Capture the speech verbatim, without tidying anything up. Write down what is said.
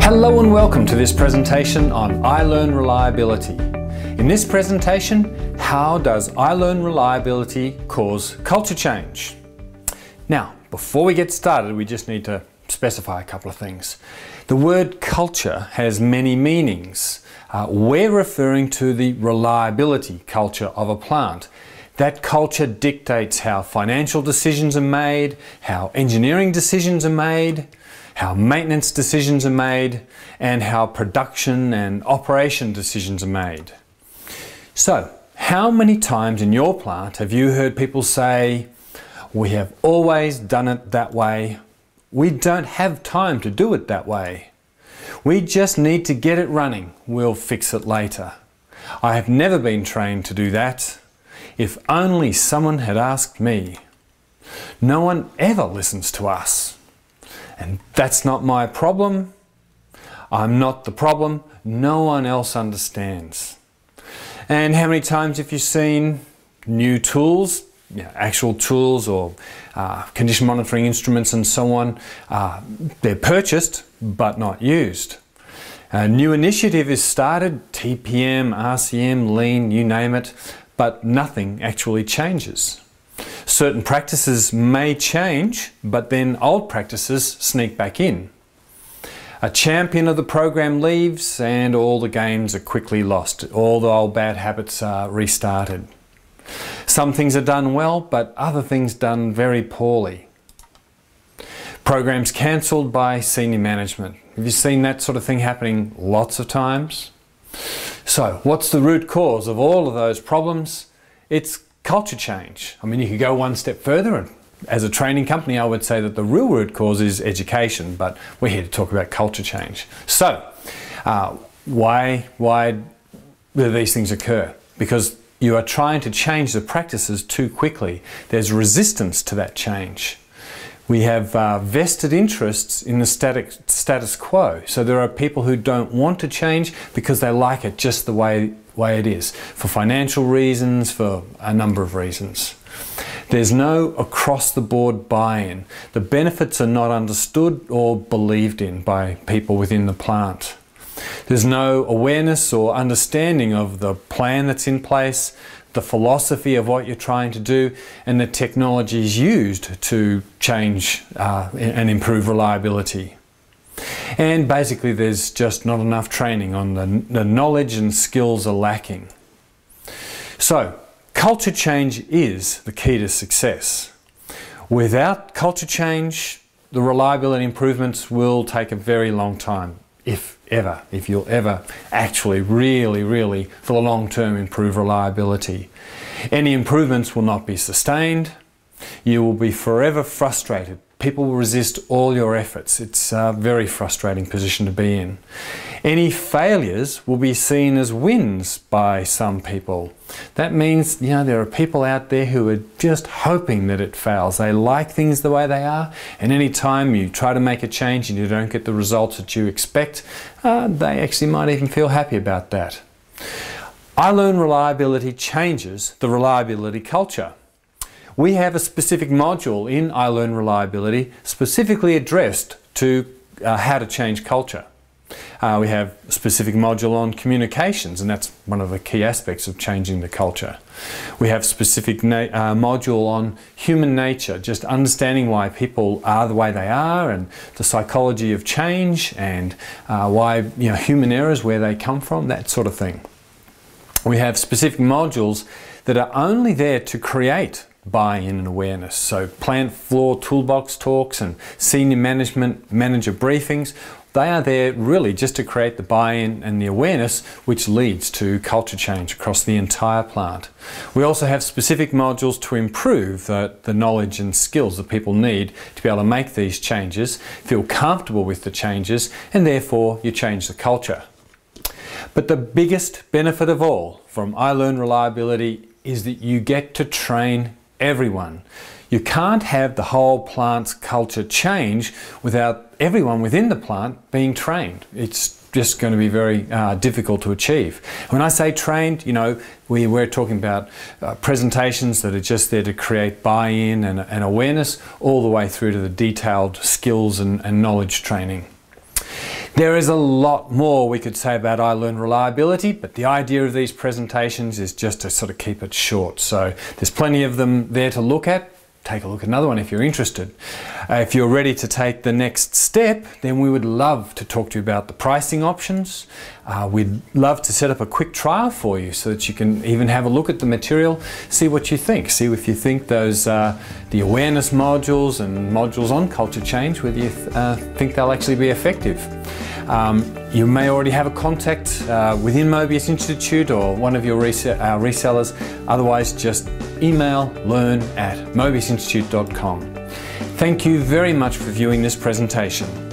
Hello and welcome to this presentation on iLearn Reliability. In this presentation, how does iLearn Reliability cause culture change? Now, before we get started, we just need to specify a couple of things. The word culture has many meanings. Uh, we're referring to the reliability culture of a plant. That culture dictates how financial decisions are made, how engineering decisions are made, how maintenance decisions are made, and how production and operation decisions are made. So, how many times in your plant have you heard people say, "We have always done it that way. We don't have time to do it that way. We just need to get it running. We'll fix it later. I have never been trained to do that. If only someone had asked me. No one ever listens to us. And that's not my problem. I'm not the problem. No one else understands." And how many times have you seen new tools, you know, actual tools or uh, condition monitoring instruments and so on, uh, they're purchased but not used. A new initiative is started, T P M, R C M, Lean, you name it, but nothing actually changes. Certain practices may change, but then old practices sneak back in. A champion of the program leaves and all the games are quickly lost. All the old bad habits are restarted. Some things are done well, but other things done very poorly. Programs cancelled by senior management. Have you seen that sort of thing happening lots of times? So, what's the root cause of all of those problems? It's culture change. I mean, you could go one step further, and as a training company, I would say that the real root cause is education, but we're here to talk about culture change. So, uh, why, why do these things occur? Because you are trying to change the practices too quickly. There's resistance to that change. We have uh, vested interests in the static, status quo. So there are people who don't want to change because they like it just the way, way it is, for financial reasons, for a number of reasons. There's no across-the-board buy-in. The benefits are not understood or believed in by people within the plant. There's no awareness or understanding of the plan that's in place, the philosophy of what you're trying to do, and the technologies used to change uh, and improve reliability. And basically there's just not enough training on the, the knowledge and skills are lacking. So, culture change is the key to success. Without culture change, the reliability improvements will take a very long time, if ever, if you'll ever actually really, really, for the long term, improve reliability. Any improvements will not be sustained. You will be forever frustrated. People will resist all your efforts. It's a very frustrating position to be in. Any failures will be seen as wins by some people. That means, you know, there are people out there who are just hoping that it fails. They like things the way they are, and any time you try to make a change and you don't get the results that you expect, uh, they actually might even feel happy about that. iLearn Reliability changes the reliability culture. We have a specific module in iLearn Reliability specifically addressed to uh, how to change culture. Uh, we have a specific module on communications, and that's one of the key aspects of changing the culture. We have a specific uh, module on human nature, just understanding why people are the way they are, and the psychology of change, and uh, why, you know, human errors, where they come from, that sort of thing. We have specific modules that are only there to create buy-in and awareness. So plant floor toolbox talks and senior management manager briefings, they are there really just to create the buy-in and the awareness which leads to culture change across the entire plant. We also have specific modules to improve the, the knowledge and skills that people need to be able to make these changes, feel comfortable with the changes, and therefore you change the culture. But the biggest benefit of all from iLearn Reliability is that you get to train everyone. You can't have the whole plant's culture change without everyone within the plant being trained. It's just going to be very uh, difficult to achieve. When I say trained, you know, we, we're talking about uh, presentations that are just there to create buy-in and, and awareness, all the way through to the detailed skills and, and knowledge training. There is a lot more we could say about iLearn reliability, but the idea of these presentations is just to sort of keep it short. So there's plenty of them there to look at. Take a look at another one if you're interested. Uh, if you're ready to take the next step, then we would love to talk to you about the pricing options. Uh, we'd love to set up a quick trial for you so that you can even have a look at the material, see what you think, see if you think those uh, the awareness modules and modules on culture change, whether you th uh, think they'll actually be effective. Um, you may already have a contact uh, within Mobius Institute or one of your res uh, resellers. Otherwise, just email learn at mobius institute dot com. Thank you very much for viewing this presentation.